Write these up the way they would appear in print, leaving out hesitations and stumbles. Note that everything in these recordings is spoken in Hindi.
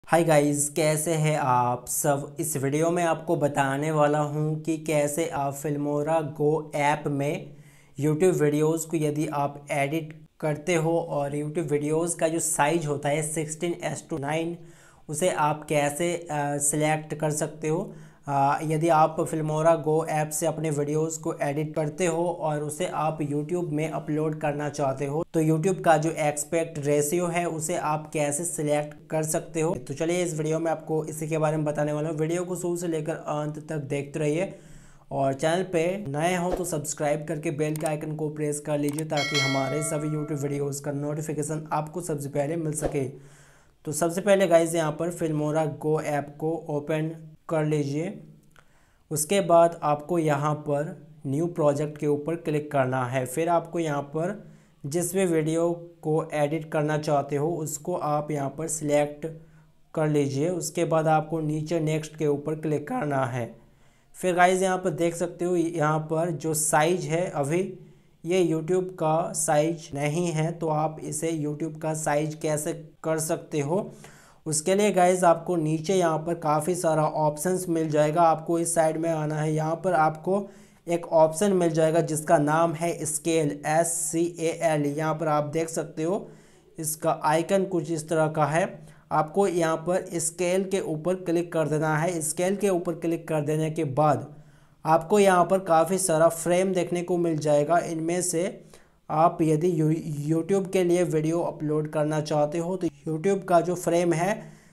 हाय गाइस, कैसे हैं आप सब। इस वीडियो में आपको बताने वाला हूं कि कैसे आप फिल्मोरा गो ऐप में यूट्यूब वीडियोस को यदि आप एडिट करते हो और यूट्यूब वीडियोस का जो साइज होता है 16:9 उसे आप कैसे सिलेक्ट कर सकते हो। यदि आप फिल्मोरा गो ऐप से अपने वीडियोस को एडिट करते हो और उसे आप यूट्यूब में अपलोड करना चाहते हो तो यूट्यूब का जो एक्सपेक्ट रेशियो है उसे आप कैसे सिलेक्ट कर सकते हो। तो चलिए इस वीडियो में आपको इसी के बारे में बताने वाला हूँ। वीडियो को शुरू से लेकर अंत तक देखते रहिए और चैनल पे नए हो तो सब्सक्राइब करके बेल के आइकन को प्रेस कर लीजिए ताकि हमारे सभी यूट्यूब वीडियोज़ का नोटिफिकेशन आपको सबसे पहले मिल सके। तो सबसे पहले गाइज यहाँ पर फिल्मोरा गो ऐप को ओपन कर लीजिए। उसके बाद आपको यहाँ पर न्यू प्रोजेक्ट के ऊपर क्लिक करना है। फिर आपको यहाँ पर जिस भी वीडियो को एडिट करना चाहते हो उसको आप यहाँ पर सिलेक्ट कर लीजिए। उसके बाद आपको नीचे नेक्स्ट के ऊपर क्लिक करना है। फिर गाइज यहाँ पर देख सकते हो यहाँ पर जो साइज है अभी ये YouTube का साइज नहीं है, तो आप इसे YouTube का साइज कैसे कर सकते हो उसके लिए गाइज आपको नीचे यहाँ पर काफ़ी सारा ऑप्शंस मिल जाएगा। आपको इस साइड में आना है। यहाँ पर आपको एक ऑप्शन मिल जाएगा जिसका नाम है स्केल SCAL। यहाँ पर आप देख सकते हो इसका आइकन कुछ इस तरह का है। आपको यहाँ पर स्केल के यूपर क्लिक कर देना है। स्केल के ऊपर क्लिक कर देने के बाद आपको यहाँ पर काफ़ी सारा फ्रेम देखने को मिल जाएगा। इनमें से आप यदि YouTube के लिए वीडियो अपलोड करना चाहते हो तो YouTube का जो फ्रेम है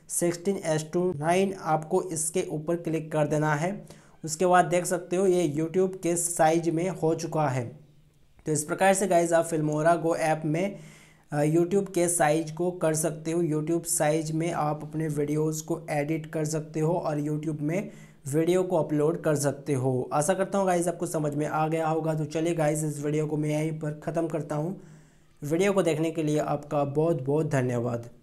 16:9 आपको इसके ऊपर क्लिक कर देना है। उसके बाद देख सकते हो ये YouTube के साइज में हो चुका है। तो इस प्रकार से गाइज आप फिल्मोरा गो ऐप में YouTube के साइज को कर सकते हो। YouTube साइज में आप अपने वीडियोस को एडिट कर सकते हो और YouTube में वीडियो को अपलोड कर सकते हो। आशा करता हूँ गाइज आपको समझ में आ गया होगा। तो चलिए गाइज इस वीडियो को मैं यहीं पर ख़त्म करता हूँ। वीडियो को देखने के लिए आपका बहुत बहुत धन्यवाद।